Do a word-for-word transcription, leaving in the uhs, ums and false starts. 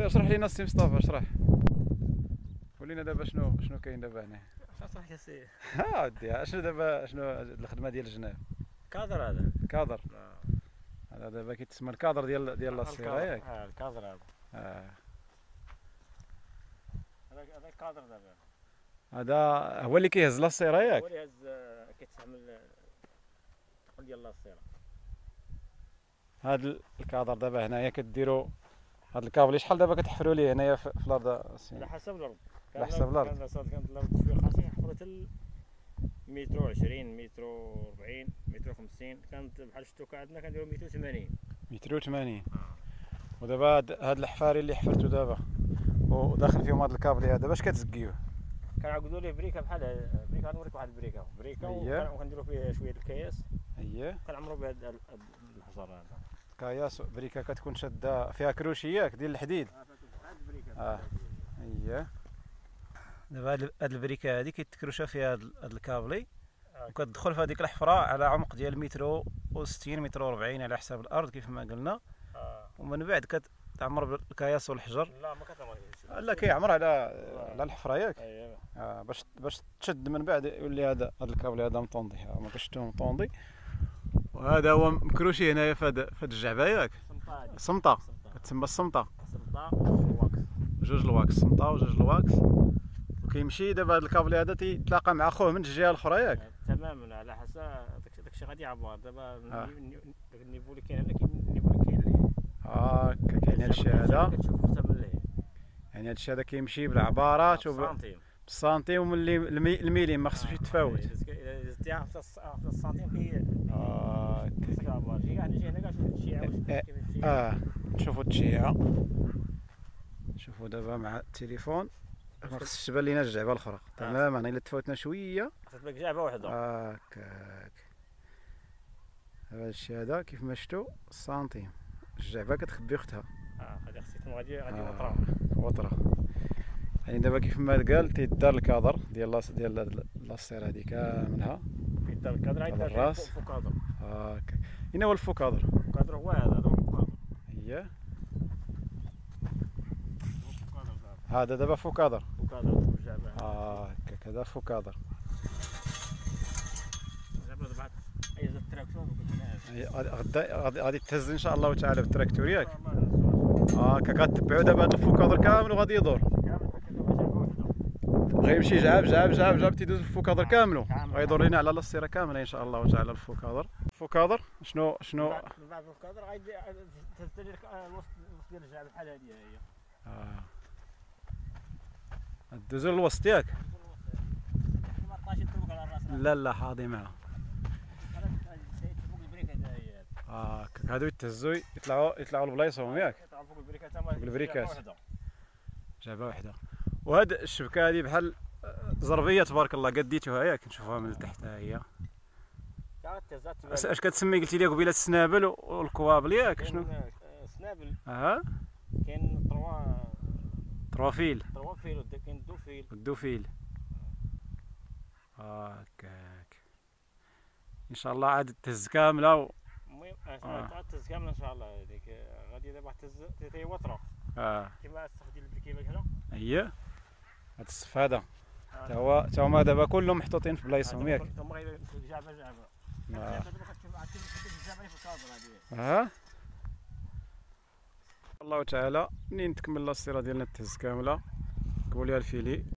سير اشرح لينا السي مصطفى، اشرح ولينا دابا شنو شنو كاين دابا هنا. اشرح يا سي. ها ودي شنو دابا شنو الخدمه ديال الجناب؟ كادر هذا. كادر. هذا دابا كيتسمى الكادر ديال ديال لاصير ياك؟ اه الكادر هذا. اه هذا هذا الكادر دابا. هذا هو اللي كيهز لاصير ياك؟ هو اللي هز كيتعمل الثقل ديال لاصير. هذا الكادر دابا هنايا كديروا هذا الكابل شحال دابا كتحفروا ليه هنايا في الارض؟ على حسب الارض. على حسب الارض. كانت الارض شويه قاسيه حفروا حتى متر وعشرين متر وربعين متر وخمسين، كانت بحال الشتوكه عندنا كنديروا متر وثمانين. متر وثمانين. ودابا هاد هاد الحفاري اللي حفرتوا دابا وداخل فيهم هاد الكابل هذا باش كتزكيوه؟ كنعقدوا ليه بريكه بحال بريكه. غنوريك واحد البريكه بريكه وكنديروا فيه شويه الكياس. اييه كنعمروا بهذا الحجر هذا. كياس بريكه كتكون شاده فيها كروشي ياك ديال الحديد. اه اييه. دابا هاد البريكه هادي كيتكروشا فيها هاد الكابلي وكتدخل في هذيك الحفره على عمق ديال متر وستين متر وأربعين على حساب الارض كيف ما قلنا. آه. ومن بعد كتعمر بالكياس والحجر. لا ما كتعمرش. لا كيعمر على على الحفره ياك. اييه. آه باش باش تشد من بعد يولي هذا هذا الكابل هذا مطوندي. ما كنشتو مطوندي. وهذا هو مكروشي هنايا في هذا في هذا الجعبه ياك؟ صمطه. كتسمى الصمطه. صمطه والواكس. جوج الواكس، صمطه وجوج الواكس. وكيمشي دابا هذا الكابل هذا تيتلاقى مع خوه من الجهه الاخرى ياك؟ تماما على حسب داكشي غادي يعبر. دابا داك النيفو اللي كاين هنا كاين النيفو اللي كاين ليه. اه كاين هادشي هذا. كتشوف حتى من ليه. يعني هادشي هذا كيمشي بالعبارات بالسنتيم. بالسنتيم وملي الميليم ما خصوش يتفاوت. اذا زدتيها في السنتيم كي اه كيعبر. جي هنا هنا كنشوفوا التشيعه واش كيمشي. اه نشوفوا التشيعه. شوفوا دابا مع التليفون ما خصش تبان لينا الجعبه الاخرى. تماما الا تفوتنا شويه كتبقى جعبه وحده. هكاك. هذا الشيء هذا كيف ما شفتوا السنتيم. الجعبه كتخبي اختها. اه غادي خصك غادي غادي وطره. وطره. يعني دابا كيف ما قال تيدار الكادر ديال لاص ديال لاصير هذه كاملها. كيدار الكادر عيط الراس. فوكادر. هاكا. اين هو الفوكادر؟ الفوكادر هو هذا هذا هو الفوكادر. اييه. هذا دابا فوكادر. فوكادر الجعبه. اه هكاك هذا فوكادر. دابا بعد اي زاد التراكتور غدا غادي تهز ان شاء الله تعالى بالتراكتور ياك؟ اه كتبعوا دابا هذا الفوكادر كامل وغادي يدور. غيمشي جعاب جعاب جعاب جعاب تيدوز الفوكادر كاملو غيدور لينا على لاصيره كامله ان شاء الله تعالى. الفوكادر الفوكادر شنو شنو من بعد الفوكادر غادي تهز لك الوسط ديال الجعب بحال هذه هي. اه دوزو للوسط ياك؟ ما طاش يضربك على راسك. لا لا حاضي معاه. اه هادو يتهزوا يطلعوا يطلعوا لبلايصهم ياك؟ يطلعوا فوق البريكات. فوق البريكات جعبه وحده. وهاد الشبكه هذه بحال زربيه تبارك الله قديتوها ياك؟ نشوفوها من التحت ها هي. اش كتسمي قلتي لي قبيله السنابل والكوابل ياك؟ شنو؟ سنابل. اها كاين تروا تروفيل. تروفيل وكاين الدوفيل. الدوفيل. هاكاك. ان شاء الله عاد تهز كامله و... المهم عاد تهز كامله ان شاء الله. هذيك غادي دابا تهز تي وطره. اه كيما السقف ديال البركيبه هنا. اييه. هاد الصف هذا تا هو تا هما دابا كلهم محطوطين في بلايصهم ياك؟ هما غير جعبه جعبه. دابا كتشوف عاد كتشوف الجعبه في الكادر هذه. ها الله تعالى منين تكمل لاصيره ديالنا تهز كامله قبوا ليها الفيلي.